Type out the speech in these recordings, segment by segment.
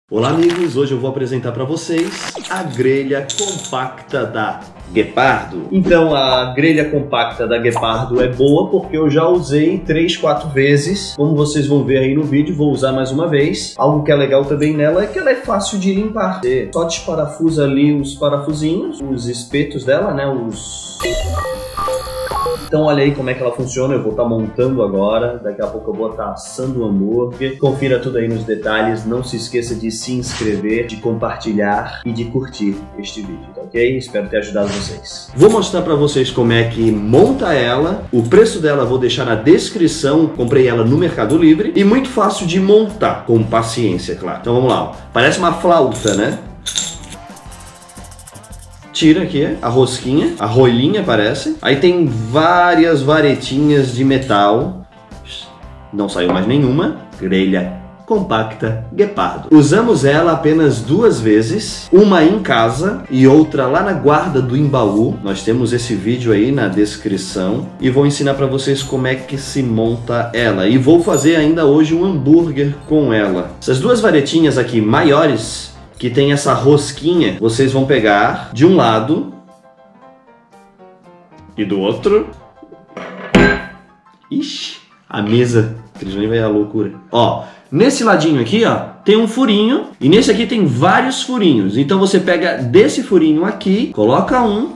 Olá amigos, hoje eu vou apresentar para vocês a grelha compacta da Guepardo. Então a grelha compacta da Guepardo é boa porque eu já usei 3, 4 vezes. Como vocês vão ver aí no vídeo, vou usar mais uma vez. Algo que é legal também nela é que ela é fácil de limpar. Você só desparafusa ali os parafusinhos, os espetos dela, né? Então olha aí como é que ela funciona, eu vou estar montando agora, daqui a pouco eu vou estar assando o hambúrguer. Confira tudo aí nos detalhes, não se esqueça de se inscrever, de compartilhar e de curtir este vídeo, tá ok? Espero ter ajudado vocês. Vou mostrar para vocês como é que monta ela, o preço dela eu vou deixar na descrição, comprei ela no Mercado Livre e muito fácil de montar, com paciência, claro. Então vamos lá, ó. Parece uma flauta, né? Tira aqui a rosquinha, a rolinha parece. Aí tem várias varetinhas de metal. Não saiu mais nenhuma. Grelha compacta Guepardo. Usamos ela apenas 2 vezes. Uma em casa e outra lá na guarda do Embaú. Nós temos esse vídeo aí na descrição. E vou ensinar para vocês como é que se monta ela. E vou fazer ainda hoje um hambúrguer com ela. Essas 2 varetinhas aqui maiores, que tem essa rosquinha, vocês vão pegar de um lado e do outro. Ixi, a mesa, Crisani vai à loucura. Ó, nesse ladinho aqui, ó, tem um furinho e nesse aqui tem vários furinhos. Então você pega desse furinho aqui, coloca um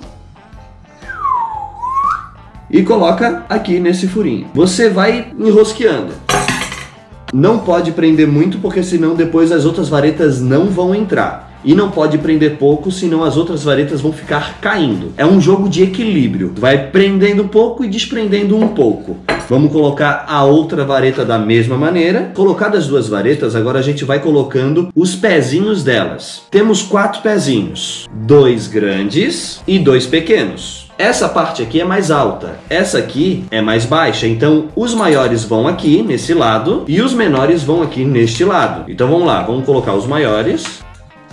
e coloca aqui nesse furinho. Você vai enrosqueando. Não pode prender muito, porque senão depois as outras varetas não vão entrar. E não pode prender pouco, senão as outras varetas vão ficar caindo. É um jogo de equilíbrio. Vai prendendo um pouco e desprendendo um pouco. Vamos colocar a outra vareta da mesma maneira. Colocadas as 2 varetas, agora a gente vai colocando os pezinhos delas. Temos 4 pezinhos. 2 grandes e 2 pequenos. Essa parte aqui é mais alta, essa aqui é mais baixa, então os maiores vão aqui nesse lado e os menores vão aqui neste lado. Então vamos lá, vamos colocar os maiores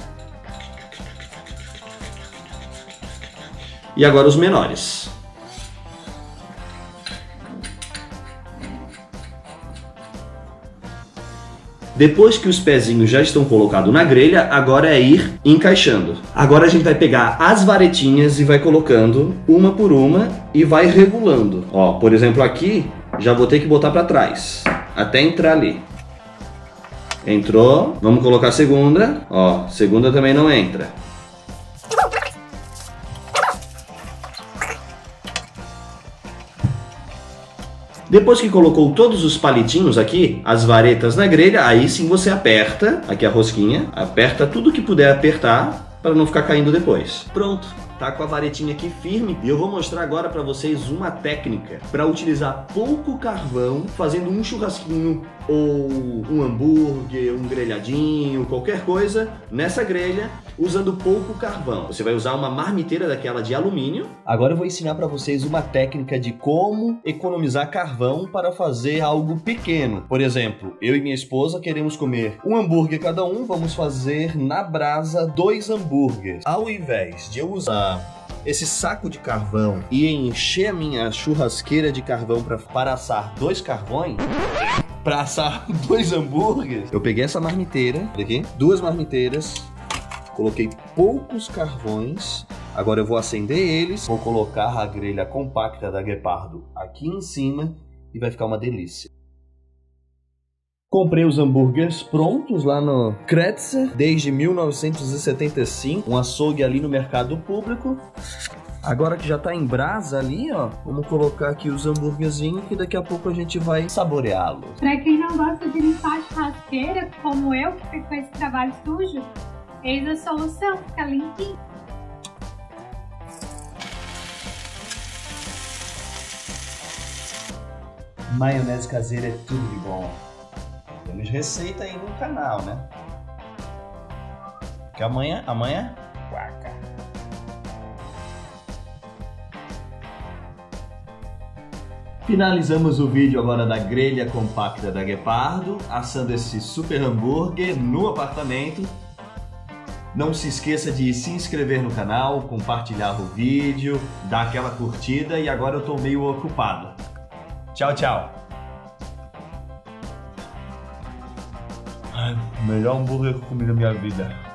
e agora os menores. Depois que os pezinhos já estão colocados na grelha, agora é ir encaixando. Agora a gente vai pegar as varetinhas e vai colocando uma por uma e vai regulando. Ó, por exemplo aqui, já vou ter que botar para trás, até entrar ali. Entrou, vamos colocar a segunda. Ó, segunda também não entra. Depois que colocou todos os palitinhos aqui, as varetas na grelha, aí sim você aperta, aqui a rosquinha, aperta tudo que puder apertar para não ficar caindo depois. Pronto, tá com a varetinha aqui firme e eu vou mostrar agora para vocês uma técnica para utilizar pouco carvão, fazendo um churrasquinho ou um hambúrguer, um grelhadinho, qualquer coisa nessa grelha, usando pouco carvão. Você vai usar uma marmiteira daquela de alumínio. Agora eu vou ensinar para vocês uma técnica de como economizar carvão para fazer algo pequeno. Por exemplo, eu e minha esposa queremos comer um hambúrguer cada um, vamos fazer na brasa 2 hambúrgueres. Ao invés de eu usar esse saco de carvão e encher a minha churrasqueira de carvão para assar 2 carvões, para assar 2 hambúrgueres, eu peguei essa marmiteira aqui, 2 marmiteiras, coloquei poucos carvões. Agora eu vou acender eles, vou colocar a grelha compacta da Guepardo aqui em cima e vai ficar uma delícia. Comprei os hambúrgueres prontos lá no Kretzer, desde 1975, um açougue ali no mercado público. Agora que já tá em brasa ali, ó, vamos colocar aqui os hambúrguerzinhos que daqui a pouco a gente vai saboreá-los. Pra quem não gosta de limpar a churrasqueira, como eu, que fico com esse trabalho sujo, eis a solução, fica limpinho. Maionese caseira é tudo de bom. Temos receita aí no canal, né? Que amanhã, guaca. Finalizamos o vídeo agora da grelha compacta da Guepardo, assando esse super hambúrguer no apartamento. Não se esqueça de se inscrever no canal, compartilhar o vídeo, dar aquela curtida e agora eu tô meio ocupado. Tchau, tchau! Melhor hambúrguer que eu comi na minha vida.